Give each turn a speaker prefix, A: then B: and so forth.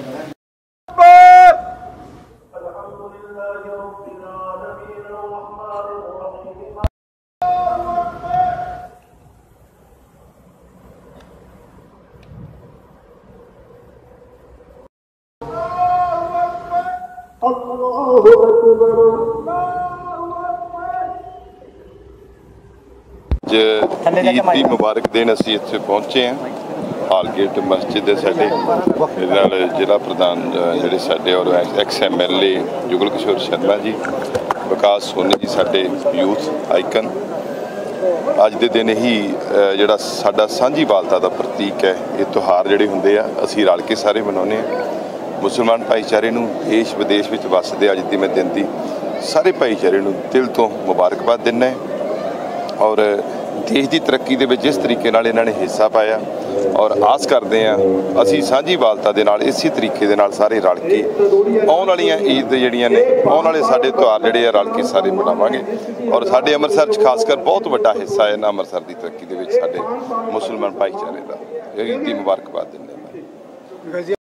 A: ईद की मुबारक देन असी इत्थे पहुंचे हैं हालगेट मस्जिद है साडे जिला प्रधान जिहड़े साडे और एक्स MLA जुगल किशोर शर्मा जी विकास सोनी जी साडे यूथ आइकन अज दे दिन ही जिहड़ा साडा सांझी बालता दा प्रतीक है ये त्यौहार जिहड़े हुंदे आ असी रल के सारे मनाउने मुसलमान भाईचारे नूं देश विदेश विच वसदे अज दे दिन दी सारे भाईचारे नूं दिल तो मुबारकबाद दिंदा है और देश की तरक्की दे विच जिस तरीके नाल इन्हां ने हिस्सा पाया और आस करते हैं असी सांझी बालता दे नाल इसी तरीके दे नाल सारे रल के आउण वालीआं ईद जिहड़ियां ने आउण वाले साडे त्यौहार जिहड़े रल के सारे मनावांगे और साडे अमृतसर च खासकर बहुत वड्डा हिस्सा है अमृतसर की तरक्की दे विच साडे मुसलमान भाईचारे दा ईद दी मुबारकबाद दिंदे।